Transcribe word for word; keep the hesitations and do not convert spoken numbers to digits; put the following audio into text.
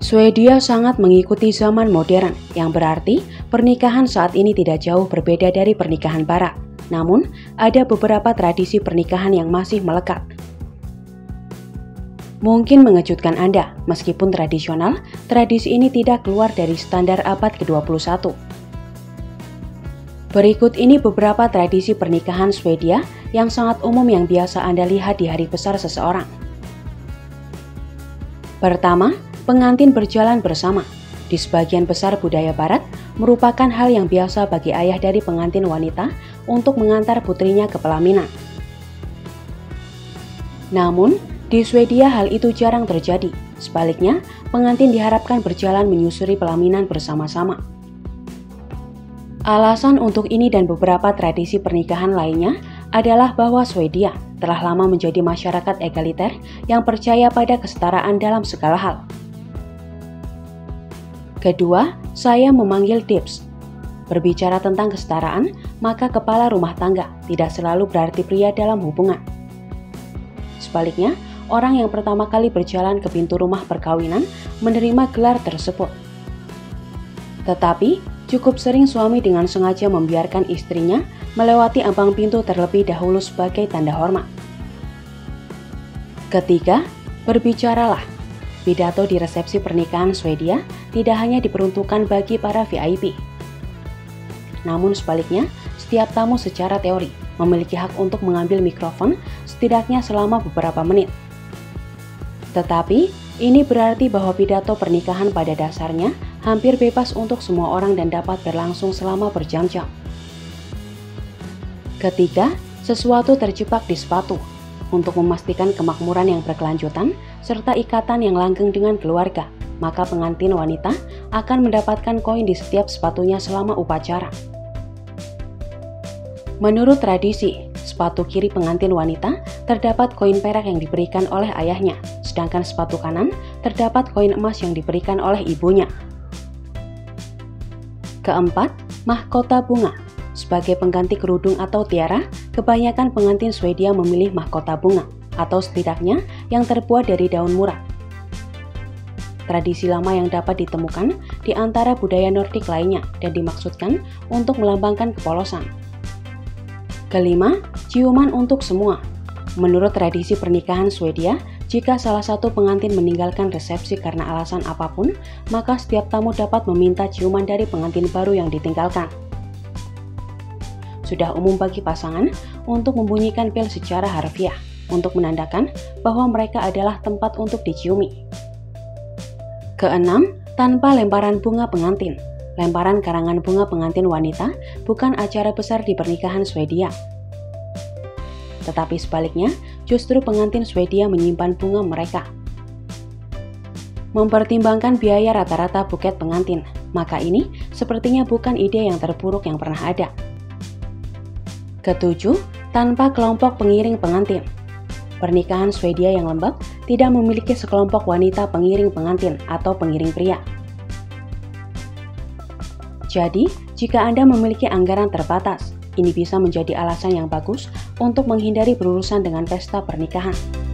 Swedia sangat mengikuti zaman modern, yang berarti pernikahan saat ini tidak jauh berbeda dari pernikahan barat. Namun, ada beberapa tradisi pernikahan yang masih melekat. Mungkin mengejutkan Anda, meskipun tradisional, tradisi ini tidak keluar dari standar abad ke dua puluh satu. Berikut ini beberapa tradisi pernikahan Swedia yang sangat umum yang biasa Anda lihat di hari besar seseorang. Pertama, pengantin berjalan bersama. Di sebagian besar budaya barat, merupakan hal yang biasa bagi ayah dari pengantin wanita untuk mengantar putrinya ke pelaminan. Namun, di Swedia hal itu jarang terjadi. Sebaliknya, pengantin diharapkan berjalan menyusuri pelaminan bersama-sama. Alasan untuk ini dan beberapa tradisi pernikahan lainnya adalah bahwa Swedia telah lama menjadi masyarakat egaliter yang percaya pada kesetaraan dalam segala hal. Kedua, saya memanggil tips. Berbicara tentang kesetaraan, maka kepala rumah tangga tidak selalu berarti pria dalam hubungan. Sebaliknya, orang yang pertama kali berjalan ke pintu rumah perkawinan menerima gelar tersebut. Tetapi, cukup sering suami dengan sengaja membiarkan istrinya melewati ambang pintu terlebih dahulu sebagai tanda hormat. Ketiga, berbicaralah. Pidato di resepsi pernikahan Swedia tidak hanya diperuntukkan bagi para V I P. Namun sebaliknya, setiap tamu secara teori memiliki hak untuk mengambil mikrofon setidaknya selama beberapa menit. Tetapi, ini berarti bahwa pidato pernikahan pada dasarnya hampir bebas untuk semua orang dan dapat berlangsung selama berjam-jam. Ketiga, sesuatu terjebak di sepatu. Untuk memastikan kemakmuran yang berkelanjutan serta ikatan yang langgeng dengan keluarga, maka pengantin wanita akan mendapatkan koin di setiap sepatunya selama upacara. Menurut tradisi, sepatu kiri pengantin wanita terdapat koin perak yang diberikan oleh ayahnya, sedangkan sepatu kanan terdapat koin emas yang diberikan oleh ibunya. Keempat, mahkota bunga. Sebagai pengganti kerudung atau tiara, kebanyakan pengantin Swedia memilih mahkota bunga, atau setidaknya yang terbuat dari daun murah. Tradisi lama yang dapat ditemukan di antara budaya Nordik lainnya dan dimaksudkan untuk melambangkan kepolosan. Kelima, ciuman untuk semua. Menurut tradisi pernikahan Swedia, jika salah satu pengantin meninggalkan resepsi karena alasan apapun, maka setiap tamu dapat meminta ciuman dari pengantin baru yang ditinggalkan. Sudah umum bagi pasangan untuk membunyikan bel secara harfiah untuk menandakan bahwa mereka adalah tempat untuk diciumi. Keenam, tanpa lemparan bunga pengantin. Lemparan karangan bunga pengantin wanita bukan acara besar di pernikahan Swedia. Tetapi sebaliknya, justru pengantin Swedia menyimpan bunga mereka. Mempertimbangkan biaya rata-rata buket pengantin, maka ini sepertinya bukan ide yang terburuk yang pernah ada. Ketujuh, tanpa kelompok pengiring pengantin. Pernikahan Swedia yang lembab tidak memiliki sekelompok wanita pengiring pengantin atau pengiring pria. Jadi, jika Anda memiliki anggaran terbatas, ini bisa menjadi alasan yang bagus untuk menghindari berurusan dengan pesta pernikahan.